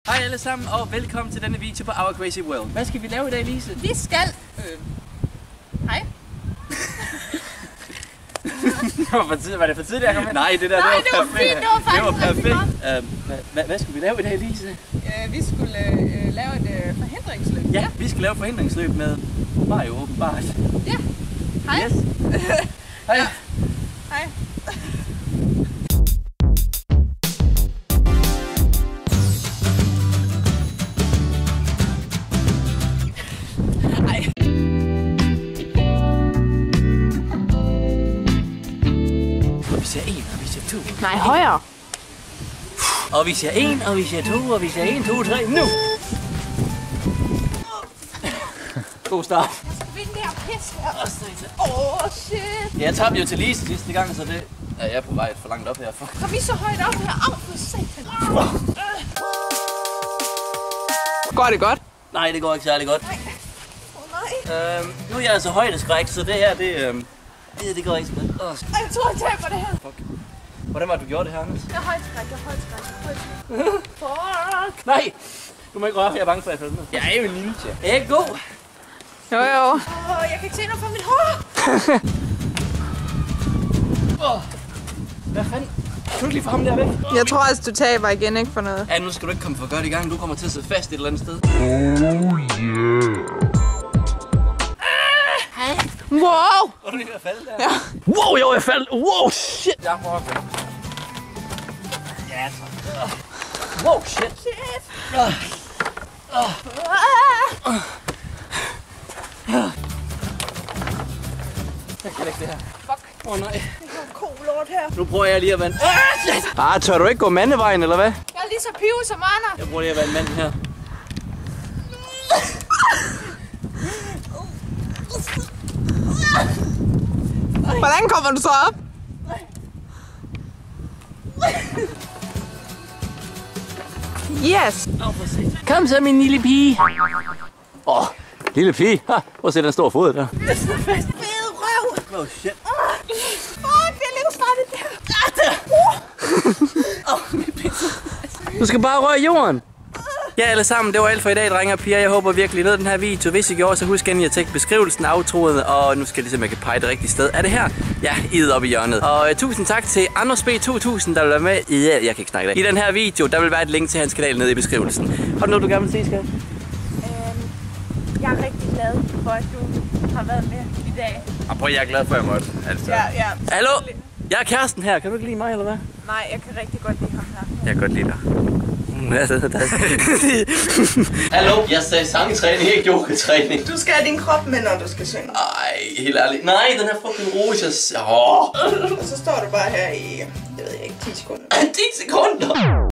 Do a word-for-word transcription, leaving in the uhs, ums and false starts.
Hej alle sammen og velkommen til denne video på Our Crazy World. Hvad skal vi lave i dag, Lise? Vi skal... Øh... Hej. Var det for tidligt at komme ind? Nej, det der Nej, det var det var perfekt. fint, det var faktisk det var perfekt. rigtig Uh, hvad, hvad, hvad skulle vi lave i dag, Lise? Øh, vi skulle øh, lave et øh, forhindringsløb. Ja, ja, vi skal lave forhindringsløb med Mario åbenbart. Ja. Hej. Yes. Hej. Ja. Hej. Og vi ser en, og vi ser to. Nej, højere. Og vi ser en, og vi ser to, og vi ser en, to, tre, nu! God start. Jeg skal vinde det her pis her. Og så Åh, oh, shit. Jeg tabte jo til Lise sidste gang, så det er jeg på vej for langt op herfor. Kom I så højt op her? Au, for satan. Går det godt? Nej, det går ikke særlig godt. Nej. Åh, oh, nej. Øhm, nu er jeg altså højdeskræk, så det her, det, øhm, det, det går ikke så godt. Oh, Ej, jeg tror, jeg taber det her. fuck. Hvordan var det, du gjorde det her, Anders? Jeg er højdeskræk, jeg er højdeskræk, jeg er højdeskræk. Fuck. Nej! Du må ikke røre, for jeg er bange for, at jeg falder ned. Jeg er jo en ninja. Er jeg ikke god? Jo, jo. Åh, oh, jeg kan ikke se noget fra mit hår. Oh. Hvad fanden? Kan du ikke lige få ham der væk? Jeg tror altså, du taber igen, ikke for noget. Ja, nu skal du ikke komme for godt i gang. Du kommer til at sidde fast et eller andet sted. Wow! Var du lige ved at falde der? Ja. Wow, jo, jeg faldt. Wow, shit. Jeg prøver at gøre. Ja, så. Wow, shit. Shit. Uh. Uh. Ah. Jeg kan ikke det her. Fuck. Åh oh, nej. Det er kolort her. Nu prøver jeg lige at vande. Ah, shit. Ah, tør du ikke gå mandevejen, eller hvad? Jeg er lige så pive som Anna. Jeg prøver lige at vande manden her. Hvordan kommer du så op? Yes! Kom så, min lille pige. Åh, oh, lille pige. Ha, prøv at se den store fod der. Jeg sidder fast. Fed røv. Oh, shit. Fuck, det er lidt startet der. Ah, der. Åh, min pizza. Du skal bare røre jorden. Ja, alle sammen, det var alt for i dag, drenge og piger. Jeg håber virkelig, I nød den her video. Hvis I gjorde, så husk endelig at tjekke beskrivelsen af outroet. Og nu skal jeg ligesom, jeg kan pege det rigtige sted. Er det her? Ja, I er oppe i hjørnet. Og uh, tusind tak til Anders B to tusind, der vil være med i, yeah, jeg kan ikke snakke i, i den her video. Der vil være et link til hans kanal nede i beskrivelsen. Har du noget, du gerne vil se, skat? Øhm, jeg er rigtig glad for, at du har været med i dag. Og prøv, jeg er glad for, at jeg måtte. Altså. Ja, ja. Hallo? Jeg er kæresten her. Kan du ikke lide mig, eller hvad? Nej, jeg kan rigtig godt lide ham her. Jeg kan godt lide dig. Hallo, jeg sagde sangtræning, ikke yogatræning. Du skal have din krop med, når du skal synge. Ej, helt ærligt. Nej, den her fucking rouge. Åh. Og så står du bare her i, jeg ved ikke, ti sekunder. ti sekunder?